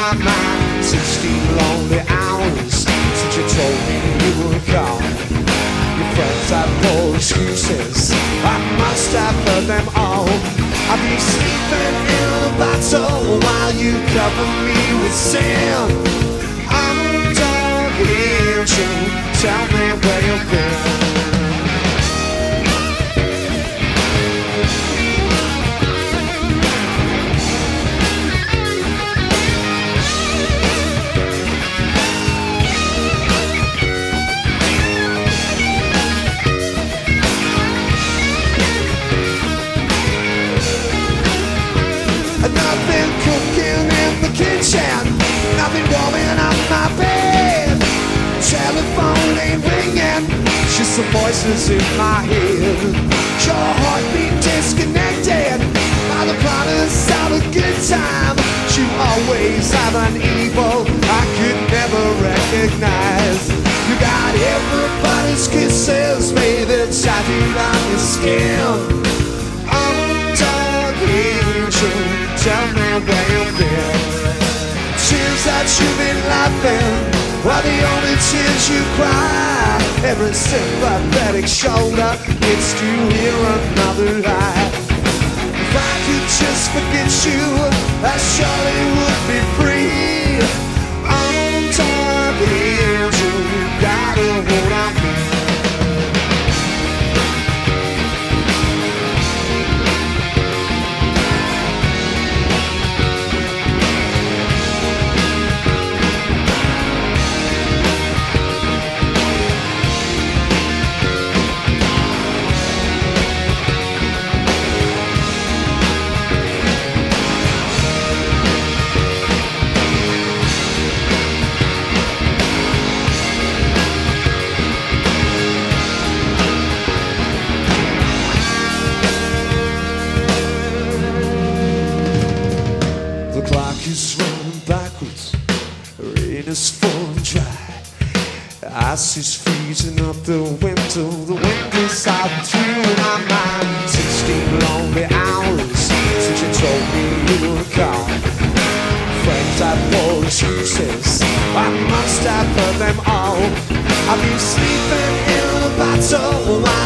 my mind. 16 lonely hours since you told me you were gone. Your friends have no excuses, I must have heard them all. I'll be sleeping in a battle while you cover me with sin. I'm done here, tell me where you've been. Nothing cooking in the kitchen, nothing warming up my bed. Telephone ain't ringing, just the voices in my head. Your heartbeat disconnected by the promise of a good time. You always have an evil I could never recognize. You got everybody's kisses, baby, tattooed on your skin. I'm done here, tell me where you've been. Tears that you've been laughing are the only tears you cry. Every sympathetic shoulder gets to hear another lie. If I could just forget you, I surely would be free. I'm done here, you gotta hold on me. The clock is running backwards, rain is falling dry. Ice is freezing up the window, the wind is out through my mind. 16 lonely hours since you told me you were gone. Friends have no excuses, I must have heard them all. I've been sleeping in a battle